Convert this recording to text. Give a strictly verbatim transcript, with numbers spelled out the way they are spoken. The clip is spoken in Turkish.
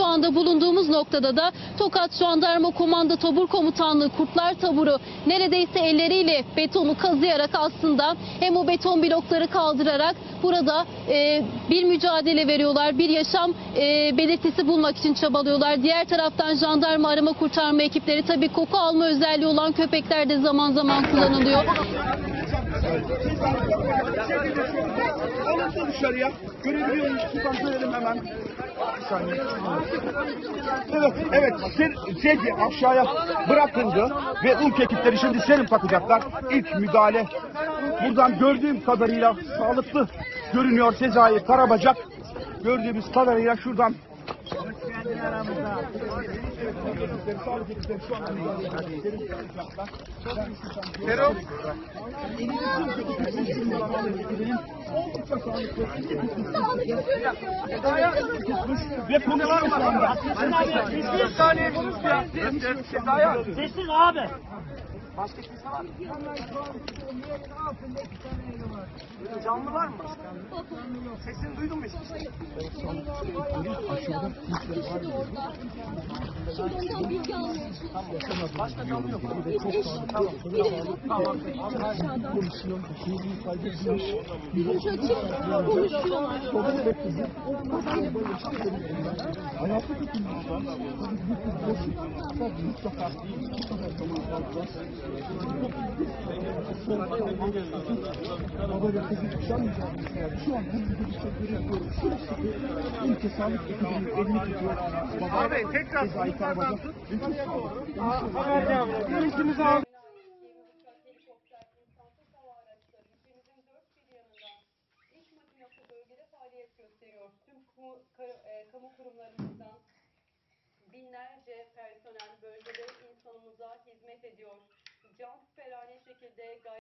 anda bulunduğumuz noktada da Tokat Jandarma Komando Tabur Komutanlığı Kurtlar Taburu neredeyse elleriyle betonu kazıyarak aslında hem o beton blokları kaldırarak burada e, bir mücadele veriyorlar, bir yaşam e, belirtisi bulmak için çabalıyorlar. Diğer taraftan jandarma arama kurtarma ekipleri, tabii koku alma özelliği olan köpekler de zaman zaman kullanılıyor. Alın dışarıya. Görebiliyor muyuz? Şuradan görelim hemen. Bir saniye. Evet, evet. Sezi aşağıya bırakıldı ve ilk ekipleri şimdi serum takacaklar. İlk müdahale. Buradan gördüğüm kadarıyla sağlıklı görünüyor Sezai Karabacak. Gördüğümüz kadarıyla şuradan serum ve konular şu anda. Bir saniye konuş ya. Sessiz abi. Başka kimse var mı? Canlı var mı? Sesini duydun mu hiç? Aşağıda kişi de orada. Şimdi ondan bilgi almaya çalışıyoruz. Başka canlı yok. Tamam. Tamam. Aşağıdan. Konuşuyor. Konuşuyorlar. Hayatı tutulmuş. Mutlaka Hava ve kızı çıksamayacağız. Şu an hızlı bir şekilde yapıyoruz. Şurası ülke sağlık ekibinin elini tutuyor. Abi tekrar Sezai Karabacak. Bütün sağlık. Görüşümüzü al. Kamu kurumlarımızdan binlerce personel bölgede insanımıza hizmet ediyor. Can siperhane şekilde